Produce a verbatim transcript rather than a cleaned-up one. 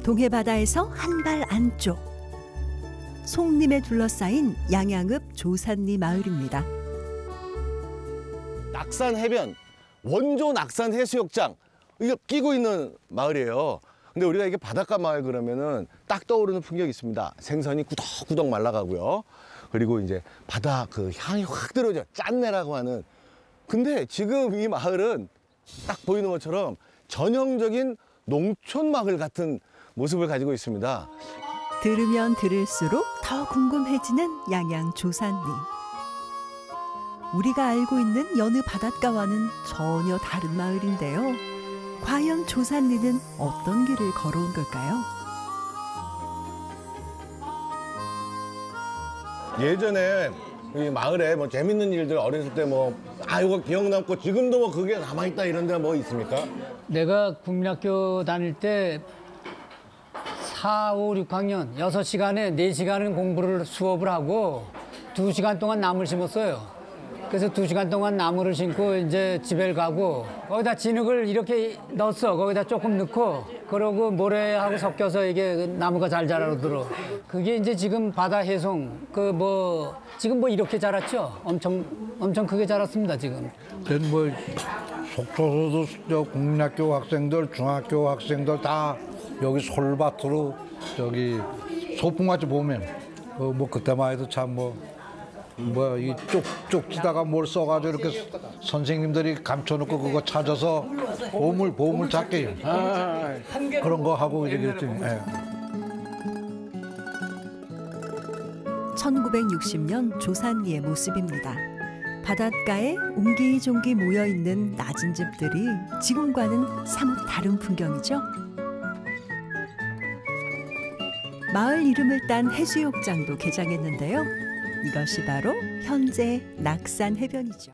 동해 바다에서 한 발 안쪽, 송림에 둘러싸인 양양읍 조산리 마을입니다. 낙산 해변, 원조 낙산 해수욕장, 이거 끼고 있는 마을이에요. 근데 우리가 이게 바닷가 마을 그러면은 딱 떠오르는 풍경이 있습니다. 생선이 구덕구덕 말라가고요. 그리고 이제 바다 그 향이 확 들어오죠. 짠내라고 하는. 근데 지금 이 마을은 딱 보이는 것처럼 전형적인 농촌 마을 같은 모습을 가지고 있습니다. 들으면 들을수록 더 궁금해지는 양양 조산리. 우리가 알고 있는 여느 바닷가와는 전혀 다른 마을인데요. 과연 조산리는 어떤 길을 걸어온 걸까요? 예전에 이 마을에 뭐 재밌는 일들 어렸을 때 뭐 아 이거 기억 남고 지금도 뭐 그게 남아있다 이런 데가 뭐 있습니까? 내가 국민학교 다닐 때 사, 오, 육 학년 여섯 시간에 네 시간은 공부를 수업을 하고 두 시간 동안 나무를 심었어요. 그래서 두 시간 동안 나무를 심고 이제 집에 가고 거기다 진흙을 이렇게 넣었어. 거기다 조금 넣고 그러고 모래하고 섞여서 이게 나무가 잘 자라더러. 그게 이제 지금 바다 해송 그 뭐 지금 뭐 이렇게 자랐죠. 엄청 엄청 크게 자랐습니다 지금. 뭐 속초서도 저 국민학교 학생들, 중학교 학생들 다 여기 솔밭으로 저기 소풍같이 보면 어, 뭐 그때만 해도 참 뭐 뭐야 이 쪽쪽 지다가 뭘 써가지고 이렇게 선생님들이 감춰놓고 그거 찾아서 보물 보물 찾기 아, 그런 거 하고 이랬지. 예. 천구백육십 년 조산리의 모습입니다. 바닷가에 옹기종기 모여있는 낮은 집들이 지금과는 사뭇 다른 풍경이죠. 마을 이름을 딴 해수욕장도 개장했는데요. 이것이 바로 현재 낙산 해변이죠.